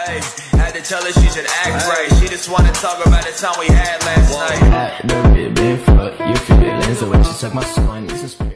Hey, had to tell her she should act right. She just wanna talk about the time we had last night. At the ribbon, fuck your feelings. The way she suck my soul, I need some spirit.